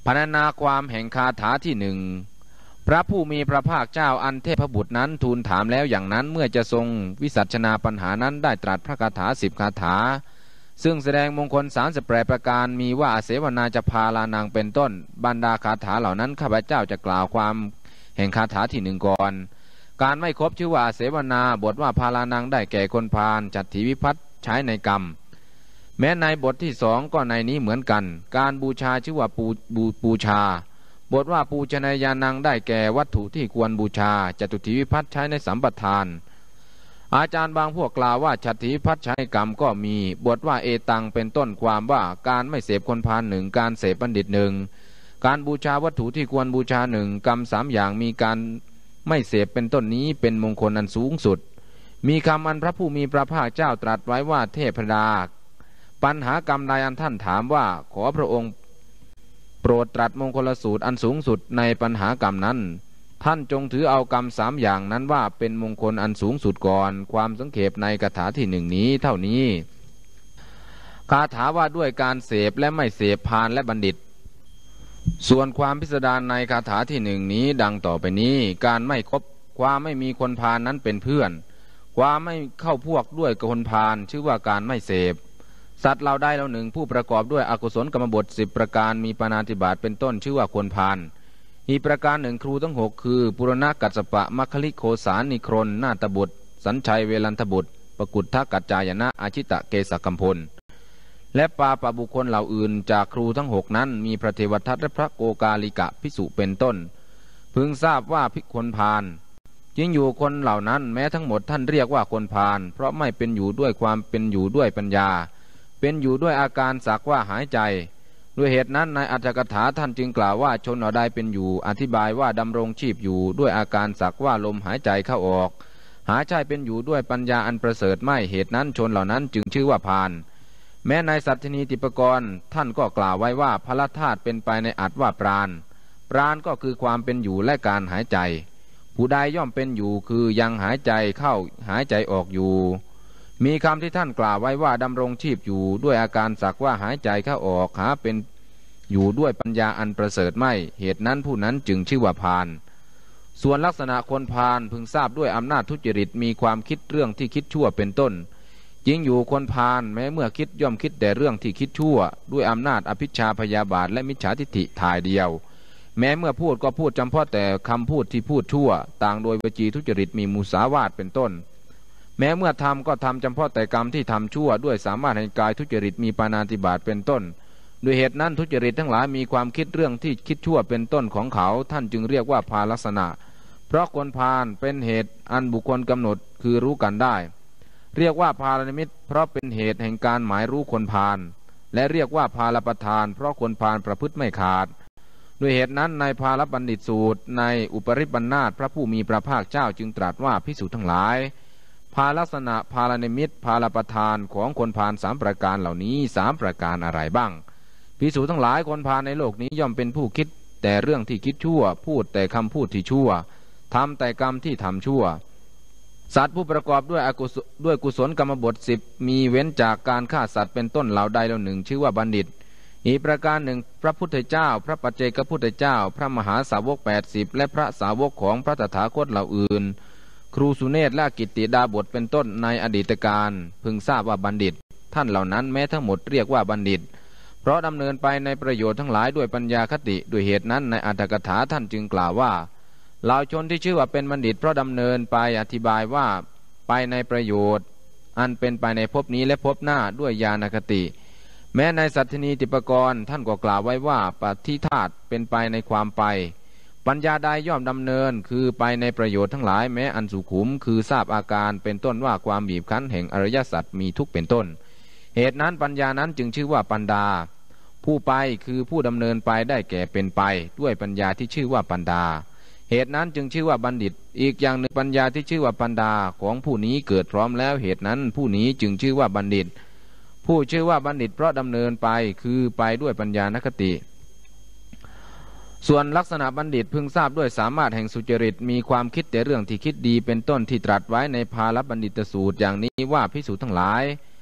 พรรณนาความแห่งคาถาที่หนึ่งพระผู้มีพระภาคเจ้าอันเทพบุตรนั้นทูลถามแล้วอย่างนั้นเมื่อจะทรงวิสัชนาปัญหานั้นได้ตรัสพระคาถา10 คาถาซึ่งแสดงมงคล38 ประการมีว่าอาเสวนาจะพาลานางเป็นต้นบรรดาคาถาเหล่านั้นข้าพเจ้าจะกล่าวความแห่งคาถาที่หนึ่งก่อนการไม่ครบชื่อว่าอาเสวนาบทว่าพาลานางได้แก่คนพาลจัตถิวิภัตใช้ในกรรมแม้ในบทที่สองก็ในนี้เหมือนกันการบูชาชื่อว่าปูชาบทว่าปูชนียานังได้แก่วัตถุที่ควรบูชาจตุถิวิภัตใช้ในสัมปทานอาจารย์บางพวกกล่าวว่าจัตถิวิภัตใช้กรรมก็มีบทว่าเอตังเป็นต้นความว่าการไม่เสพคนพาลหนึ่งการเสพบัณฑิตหนึ่งการบูชาวัตถุที่ควรบูชาหนึ่งกรรม3 อย่างมีการไม่เสพเป็นต้นนี้เป็นมงคลอันสูงสุดมีคำอันพระผู้มีพระภาคเจ้าตรัสไว้ว่าเทพดาปัญหากรรมใดอันท่านถามว่าขอพระองค์โปรดตรัสมงคลสูตรอันสูงสุดในปัญหากรรมนั้นท่านจงถือเอากรรม3 อย่างนั้นว่าเป็นมงคลอันสูงสุดก่อนความสังเขปในคาถาที่หนึ่งนี้เท่านี้คาถาว่าด้วยการเสพและไม่เสพพาลและบัณฑิตส่วนความพิสดารในคาถาที่หนึ่งนี้ดังต่อไปนี้การไม่คบความไม่มีคนพาลนั้นเป็นเพื่อนความไม่เข้าพวกด้วยคนพาลชื่อว่าการไม่เสพสัตว์เราได้เราหนึ่งผู้ประกอบด้วยอกุศลกรรมบท10 ประการมีปาณาติบาตเป็นต้นชื่อว่าคนพาลอีกประการหนึ่งครูทั้ง6คือปุรณกัสสปะมัคคิลิโคสานิครนนาตบุตรสัญชัยเวลันทบุตรปกุฏทกัจจายนะอาชิตะเกสกัมพลและปาปะบุคคลเหล่าอื่นจากครูทั้ง6นั้นมีพระเทวทัตและพระโกกาลิกะภิกษุเป็นต้นพึงทราบว่าภิกคนพาลจริงอยู่คนเหล่านั้นแม้ทั้งหมดท่านเรียกว่าคนพาลเพราะไม่เป็นอยู่ด้วยความเป็นอยู่ด้วยปัญญาเป็นอยู่ด้วยอาการสักว่าหายใจด้วยเหตุนั้นในอัตถกถาท่านจึงกล่าวว่าชนเหล่าใดเป็นอยู่อธิบายว่าดำรงชีพอยู่ด้วยอาการสักว่าลมหายใจเข้าออกหาใช่เป็นอยู่ด้วยปัญญาอันประเสริฐไม่เหตุนั้นชนเหล่านั้นจึงชื่อว่าพาลแม้ในสัตถินีติปกรณ์ท่านก็กล่าวไว้ว่าพละธาตุเป็นไปในอัตว่าปราณปราณก็คือความเป็นอยู่และการหายใจผู้ใดย่อมเป็นอยู่คือยังหายใจเข้าหายใจออกอยู่มีคำที่ท่านกล่าวไว้ว่าดำรงชีพอยู่ด้วยอาการสักว่าหายใจเข้าออกหาเป็นอยู่ด้วยปัญญาอันประเสริฐไม่เหตุนั้นผู้นั้นจึงชื่อว่าพาลส่วนลักษณะคนพาลพึงทราบด้วยอำนาจทุจริตมีความคิดเรื่องที่คิดชั่วเป็นต้นจริงอยู่คนพาลแม้เมื่อคิดย่อมคิดแต่เรื่องที่คิดชั่วด้วยอำนาจอภิชฌาพยาบาทและมิจฉาทิฏฐิถ่ายเดียวแม้เมื่อพูดก็พูดจำเพาะแต่คำพูดที่พูดชั่วต่างโดยวจีทุจริตมีมุสาวาทเป็นต้นแม้เมื่อทำก็ทำจำเพาะแต่กรรมที่ทำชั่วด้วยสามารถให้กายทุจริตมีปาณาติบาตเป็นต้นด้วยเหตุนั้นทุจริตทั้งหลายมีความคิดเรื่องที่คิดชั่วเป็นต้นของเขาท่านจึงเรียกว่าพาลักษณะเพราะคนพาลเป็นเหตุอันบุคคลกำหนดคือรู้กันได้เรียกว่าพาลนิมิตเพราะเป็นเหตุแห่งการหมายรู้คนพาลและเรียกว่าพาลประธานเพราะคนพาลประพฤติไม่ขาดด้วยเหตุนั้นในพาลบัณฑิตสูตรในอุปริปันธาสพระผู้มีพระภาคเจ้าจึงตรัสว่าภิกษุทั้งหลายพาลักษณะพาลนิมิตพาลประธานของคนพาล3 ประการเหล่านี้3 ประการอะไรบ้างภิกษุทั้งหลายคนพาลในโลกนี้ย่อมเป็นผู้คิดแต่เรื่องที่คิดชั่วพูดแต่คำพูดที่ชั่วทำแต่กรรมที่ทำชั่วสัตว์ผู้ประกอบด้วยกุศลกรรมบท10มีเว้นจากการฆ่าสัตว์เป็นต้นเหล่าใดเหล่าหนึ่งชื่อว่าบัณฑิตอีกประการหนึ่งพระพุทธเจ้าพระปัจเจกพุทธเจ้าพระมหาสาวก80และพระสาวกของพระตถาคตเหล่าอื่นครูสุเนศและกิตติดาบทเป็นต้นในอดีตการพึงทราบว่าบัณฑิตท่านเหล่านั้นแม้ทั้งหมดเรียกว่าบัณฑิตเพราะดำเนินไปในประโยชน์ทั้งหลายด้วยปัญญาคติด้วยเหตุนั้นในอรรถกถาท่านจึงกล่าวว่าเหล่าชนที่ชื่อว่าเป็นบัณฑิตเพราะดำเนินไปอธิบายว่าไปในประโยชน์อันเป็นไปในภพนี้และภพหน้าด้วยญาณคติแม้ในสัตถินีติปกรณ์ท่านก็กล่าวไว้ว่าปฏิธาตุเป็นไปในความไปปัญญาใดย่อมดำเนินคือไปในประโยชน์ทั้งหลายแม้อันสุขุมคือทราบอาการเป็นต้นว่าความบีบคั้นแห่งอริยสัจมีทุกข์เป็นต้นเหตุนั้นปัญญานั้นจึงชื่อว่าปันดาผู้ไปคือผู้ดำเนินไปได้แก่เป็นไปด้วยปัญญาที่ชื่อว่าปันดาเหตุนั้นจึงชื่อว่าบัณฑิตอีกอย่างหนึ่งปัญญาที่ชื่อว่าปันดาของผู้นี้เกิดพร้อมแล้วเหตุนั้นผู้นี้จึงชื่อว่าบัณฑิตผู้ชื่อว่าบัณฑิตเพราะดำเนินไปคือไปด้วยปัญญานคติส่วนลักษณะบัณฑิตพึงทราบด้วยสามารถแห่งสุจริตมีความคิดแต่เรื่องที่คิดดีเป็นต้นที่ตรัสไว้ในพาลบัณฑิตสูตรอย่างนี้ว่าภิกษุทั้งหลาย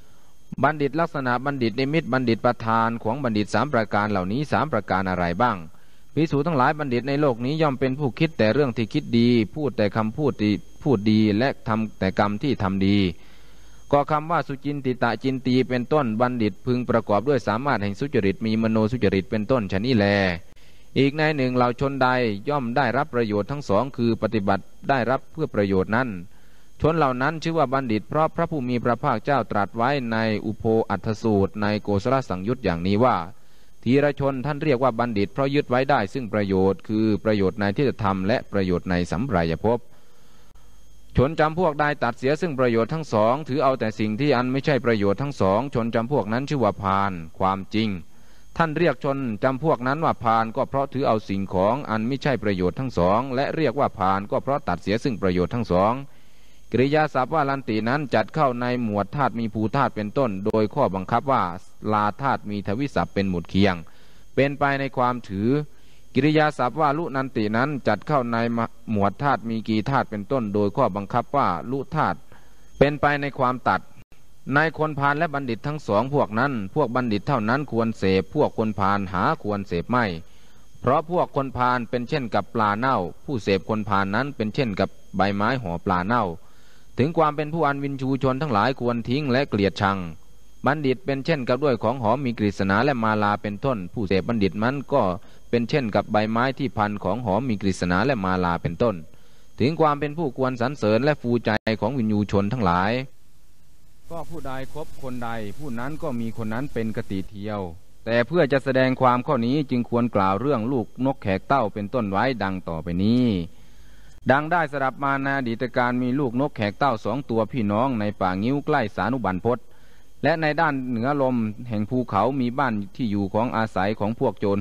บัณฑิตลักษณะบัณฑิตนิมิตบัณฑิตประธานของบัณฑิต3ประการเหล่านี้3ประการอะไรบ้างภิกษุทั้งหลายบัณฑิตในโลกนี้ย่อมเป็นผู้คิดแต่เรื่องที่คิดดีพูดแต่คำพูดดีและทำแต่กรรมที่ทำดีก็คำว่าสุจินติตะจินตีเป็นต้นบัณฑิตพึงประกอบด้วยสามารถแห่งสุจริตมีมโนสุจริตเป็นต้นฉะนี้แลอีกในหนึ่งเหล่าชนใดย่อมได้รับประโยชน์ทั้งสองคือปฏิบัติได้รับเพื่อประโยชน์นั้นชนเหล่านั้นชื่อว่าบัณฑิตเพราะพระผู้มีพระภาคเจ้าตรัสไว้ในอุโภอัฏฐสูตรในโกศลสังยุตอย่างนี้ว่าทีรชนท่านเรียกว่าบัณฑิตเพราะยึดไว้ได้ซึ่งประโยชน์คือประโยชน์ในทิฏฐธรรมและประโยชน์ในสัมปรายภพชนจำพวกใดตัดเสียซึ่งประโยชน์ทั้งสองถือเอาแต่สิ่งที่อันไม่ใช่ประโยชน์ทั้งสองชนจำพวกนั้นชื่อว่าพาลความจริงท่านเรียกชนจำพวกนั้นว่าพาลก็เพราะถือเอาสิ่งของอันไม่ใช่ประโยชน์ทั้งสองและเรียกว่าพาลก็เพราะตัดเสียซึ่งประโยชน์ทั้งสองกริยาศัพท์ว่าลันตินั้นจัดเข้าในหมวดธาตุมีภูธาตุเป็นต้นโดยข้อบังคับว่าลาธาตุมีทวิศัพท์เป็นหมุดเคียงเป็นไปในความถือกิริยาศัพท์ว่าลุนันตินั้นจัดเข้าในหมวดธาตุมีกีธาตุเป็นต้นโดยข้อบังคับว่าลุธาตุเป็นไปในความตัดในคนพาลและบัณฑิตทั้งสองพวกนั้นพวกบัณฑิตเท่านั้นควรเสพพวกคนพาลหาควรเสพไม่เพราะพวกคนพาลเป็นเช่นกับปลาเน่าผู้เสพคนพาลนั้นเป็นเช่นกับใบไม้ห่อปลาเน่าถึงความเป็นผู้อันวินชูชนทั้งหลายควรทิ้งและเกลียดชังบัณฑิตเป็นเช่นกับด้วยของหอมมีกฤษณาและมาลาเป็นต้นผู้เสพบัณฑิตนั้นก็เป็นเช่นกับใบไม้ที่พันของหอมมีกฤษณาและมาลาเป็นต้นถึงความเป็นผู้ควรสรรเสริญและฟูใจของวินยูชนทั้งหลายก็ผู้ใดคบคนใดผู้นั้นก็มีคนนั้นเป็นกติเทียวแต่เพื่อจะแสดงความข้อนี้จึงควรกล่าวเรื่องลูกนกแขกเต้าเป็นต้นไว้ดังต่อไปนี้ดังได้สดับมาในอดีตการมีลูกนกแขกเต้า2 ตัวพี่น้องในป่างิ้วใกล้สานุบันพศและในด้านเหนือลมแห่งภูเขามีบ้านที่อยู่ของอาศัยของพวกโจร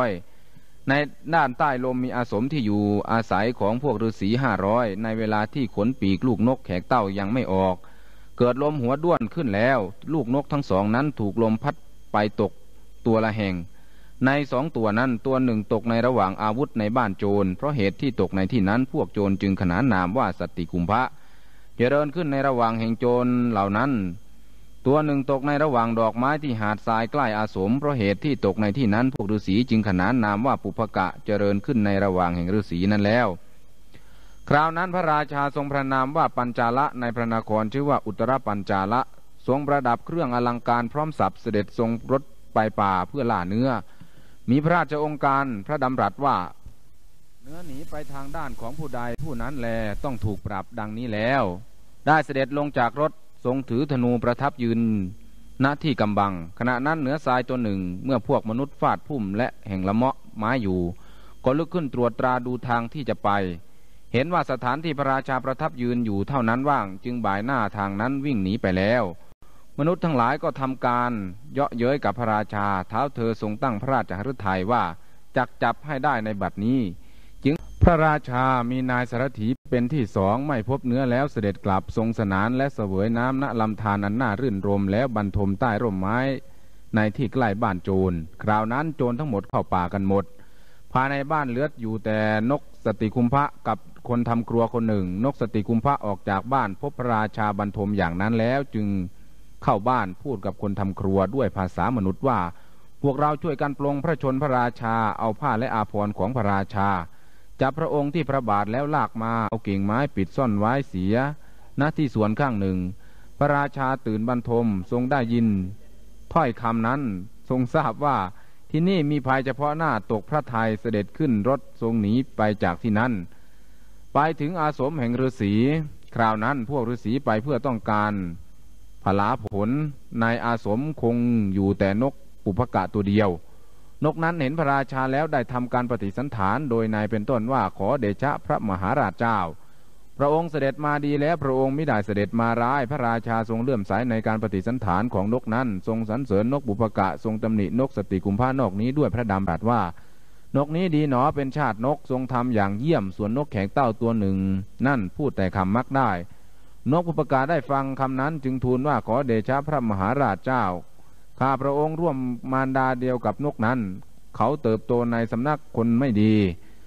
500ในด้านใต้ลมมีอาสมที่อยู่อาศัยของพวกฤาษี500ในเวลาที่ขนปีกลูกนกแขกเต้ายังไม่ออกเกิดลมหัวด้วนขึ้นแล้วลูกนกทั้งสองนั้นถูกลมพัดไปตกตัวละแห่งใน2 ตัวนั้นตัวหนึ่งตกในระหว่างอาวุธในบ้านโจรเพราะเหตุที่ตกในที่นั้นพวกโจรจึงขนานนามว่าสัตติกุมภะเจริญขึ้นในระหว่างแห่งโจรเหล่านั้นตัวหนึ่งตกในระหว่างดอกไม้ที่หาดทรายใกล้อาสมเพราะเหตุที่ตกในที่นั้นพวกฤาษีจึงขนานนามว่าปุพกะเจริญขึ้นในระหว่างแห่งฤาษีนั้นแล้วคราวนั้นพระราชาทรงพระนามว่าปัญจาละในพระนครชื่อว่าอุตรปัญจาละทรงประดับเครื่องอลังการพร้อมสับเสด็จทรงรถไปป่าเพื่อล่าเนื้อมีพระราชองค์การพระดำรัสว่าเนื้อหนีไปทางด้านของผู้ใดผู้นั้นแลต้องถูกปรับดังนี้แล้วได้เสด็จลงจากรถทรงถือธนูประทับยืนณที่กำบังขณะนั้นเหนือทรายตัวหนึ่งเมื่อพวกมนุษย์ฟาดพุ่มและแห่งละเมาะไม้อยู่ก็ลุกขึ้นตรวจตราดูทางที่จะไปเห็นว่าสถานที่พระราชาประทับยืนอยู่เท่านั้นว่างจึงบ่ายหน้าทางนั้นวิ่งหนีไปแล้วมนุษย์ทั้งหลายก็ทำการเยาะเย้ยกับพระราชาเท้าเธอทรงตั้งพระราชฤทัยว่าจักจับให้ได้ในบัดนี้จึงพระราชามีนายสารถีเป็นที่2ไม่พบเนื้อแล้วเสด็จกลับทรงสนานและเสวยน้ำณลำธารอันน่ารื่นรมแล้วบรรทมใต้ร่มไม้ในที่ใกล้บ้านโจรคราวนั้นโจรทั้งหมดเข้าป่ากันหมดภายในบ้านเหลืออยู่แต่นกสติคุมพะกับคนทำครัวคนหนึ่งนกสติคุมพะออกจากบ้านพบพระราชาบรรทมอย่างนั้นแล้วจึงเข้าบ้านพูดกับคนทำครัวด้วยภาษามนุษย์ว่าพวกเราช่วยกันปลงพระชนพระราชาเอาผ้าและอาภรณ์ของพระราชาจับพระองค์ที่พระบาทแล้วลากมาเอากิ่งไม้ปิดซ่อนไว้เสียณที่สวนข้างหนึ่งพระราชาตื่นบรรทมทรงได้ยินถ้อยคำนั้นทรงทราบว่าที่นี่มีภัยเฉพาะหน้าตกพระทัยเสด็จขึ้นรถทรงหนีไปจากที่นั้นไปถึงอาสมแห่งฤาษีคราวนั้นพวกฤาษีไปเพื่อต้องการผลาผลในอาสมคงอยู่แต่นกปุพกะตัวเดียวนกนั้นเห็นพระราชาแล้วได้ทำการปฏิสันถานโดยนายเป็นต้นว่าขอเดชะพระมหาราชเจ้าพระองค์เสด็จมาดีแล้วพระองค์ไม่ได้เสด็จมาร้ายพระราชาทรงเลื่อมใสในการปฏิสันถานของนกนั้นทรงสรรเสริญนกปุพกะทรงตำหนินกสติกุมภานกนี้ด้วยพระดำรัสว่านกนี้ดีหนอเป็นชาตินกทรงทำอย่างเยี่ยมส่วนนกแขกเต้าตัวหนึ่งนั่นพูดแต่คำมักได้นกปุพกะได้ฟังคำนั้นจึงทูลว่าขอเดชะพระมหาราชเจ้าข้าพระองค์ร่วมมารดาเดียวกับนกนั้นเขาเติบโตในสำนักคนไม่ดี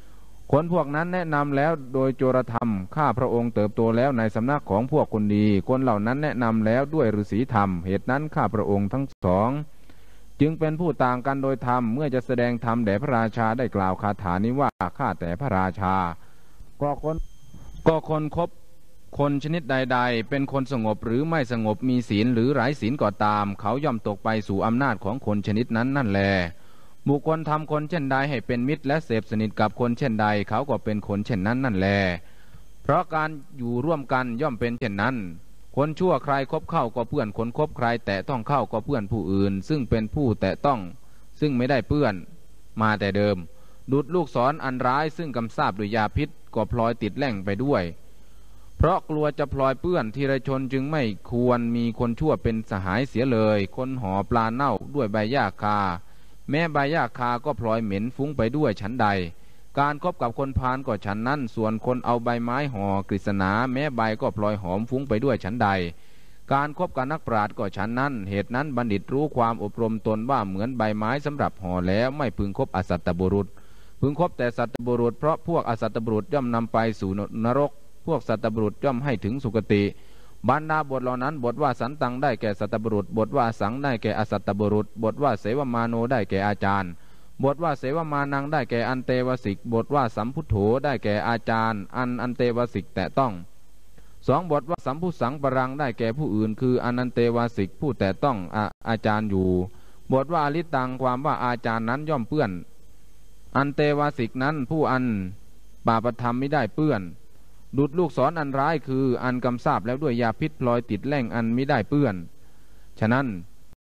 คนพวกนั้นแนะนำแล้วโดยโจรธรรมข้าพระองค์เติบโตแล้วในสำนักของพวกคนดีคนเหล่านั้นแนะนำแล้วด้วยฤาษีธรรมเหตุนั้นข้าพระองค์ทั้งสองจึงเป็นผู้ต่างกันโดยธรรมเมื่อจะแสดงธรรมแด่พระราชาได้กล่าวคาถานี้ว่าข้าแต่พระราชาก็คนคบคนชนิดใดๆเป็นคนสงบหรือไม่สงบมีศีลหรือไร้ศีลก็ตามเขาย่อมตกไปสู่อำนาจของคนชนิดนั้นนั่นแลบุคคลทำคนเช่นใดให้เป็นมิตรและเสพสนิทกับคนเช่นใดเขาก็เป็นคนเช่นนั้นนั่นแลเพราะการอยู่ร่วมกันย่อมเป็นเช่นนั้นคนชั่วใครคบเข้าก็เปื้อนคนคบใครแตะต้องเข้าก็เปื้อนผู้อื่นซึ่งเป็นผู้แตะต้องซึ่งไม่ได้เปื้อนมาแต่เดิมดุจลูกศรอันร้ายซึ่งกำซาบด้วยยาพิษก็พลอยติดแล่งไปด้วยเพราะกลัวจะพลอยเปื้อนทีรชนจึงไม่ควรมีคนชั่วเป็นสหายเสียเลยคนห่อปลาเน่าด้วยใบหญ้าคาแม้ใบหญ้าคาก็พลอยเหม็นฟุ้งไปด้วยฉันใดการคบกับคนพาลก็ฉันนั้นส่วนคนเอาใบไม้ห่อกฤษณาแม้ใบก็พลอยหอมฟุ้งไปด้วยฉันใดการคบกับนักปราชญ์ก็ฉันนั้นเหตุนั้นบัณฑิตรู้ความอบรมตนว่าเหมือนใบไม้สำหรับห่อแล้วไม่พึงคบอสัตตบุรุษพึงคบแต่สัตตบุรุษเพราะพวกอสัตตบุรุษย่อมนำไปสู่นรกพวกสัตตบุรุษย่อมให้ถึงสุคติบรรดาบทเหล่านั้นบทว่าสันตังได้แก่สัตตบุรุษบทว่าสังได้แก่อสัตตบุรุษบทว่าเสวมาโนได้แก่อาจารย์บทว่าเสวมานังได้แก่อันเตวสิกบทว่าสัมพุทโธได้แก่อาจารย์อันเตวสิกแต่ต้องสองบทว่าสัมพุสังปรังได้แก่ผู้อื่นคืออนันเตวสิกผู้แต่ต้องอาจารย์อยู่บทว่าอลิตังความว่าอาจารย์นั้นย่อมเปื้อนอันเตวสิกนั้นผู้อันปาปธรรมไม่ได้เปื้อนดุจลูกศรอันร้ายคืออันกำซาบแล้วด้วยยาพิษพลอยติดแล่งอันมิได้เปื้อนฉะนั้น